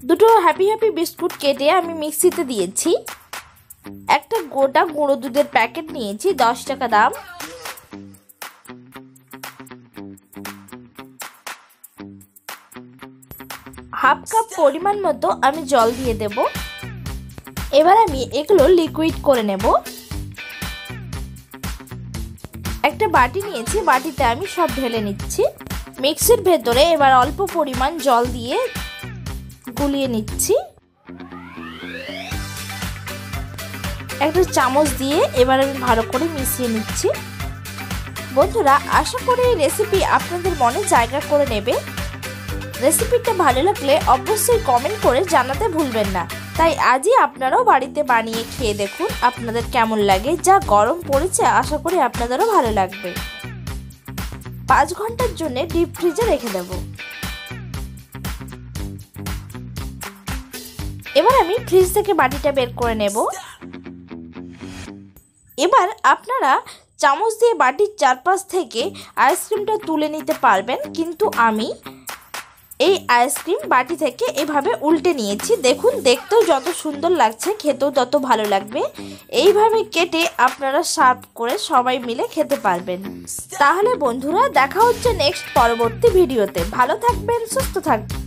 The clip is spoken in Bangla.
দুটো হ্যাপি হ্যাপি বিস্কুট কেটে আমি মিক্সিতে দিয়েছি। একটা গোটা গুঁড়ো দুধের প্যাকেট নিয়েছি, 10 টাকা দাম। হাফ কাপ পরিমাণ মতো আমি জল দিয়ে দেব। এবার আমি এগুলো লিকুইড করে নেব। একটা বাটি নিয়েছি, বাটিতে আমি সব ঢেলে নিচ্ছি। মিক্সির ভেতরে এবার অল্প পরিমাণ জল দিয়ে গুলিয়ে নিচ্ছি। একটা চামচ দিয়ে এবার আমি ভালো করে মিশিয়ে নিচ্ছি। বন্ধুরা, আশা করি এই রেসিপি আপনাদের মনে জায়গা করে নেবে। রেসিপিটা ভালো লাগলে অবশ্যই কমেন্ট করে জানাতে ভুলবেন না। তাই আজই আপনারাও বাড়িতে বানিয়ে খেয়ে দেখুন আপনাদের কেমন লাগে। যা গরম পড়েছে, আশা করি আপনাদেরও ভালো লাগবে। 5 ঘন্টার জন্য ডিপ ফ্রিজে রেখে দেব। এবার আমি ফ্রিজ থেকে বাটিটা বের করে নেব। এবার আপনারা চামচ দিয়ে বাটির চারপাশ থেকে আইসক্রিমটা তুলে নিতে পারবেন, কিন্তু আমি এই আইসক্রিম বাটি থেকে এভাবে উল্টে নিয়েছি। দেখুন, দেখতেও যত সুন্দর লাগছে, খেতেও তত ভালো লাগবে। এইভাবে কেটে আপনারা সার্ভ করে সবাই মিলে খেতে পারবেন। তাহলে বন্ধুরা, দেখা হচ্ছে নেক্সট পরবর্তী ভিডিওতে। ভালো থাকবেন, সুস্থ থাকবেন।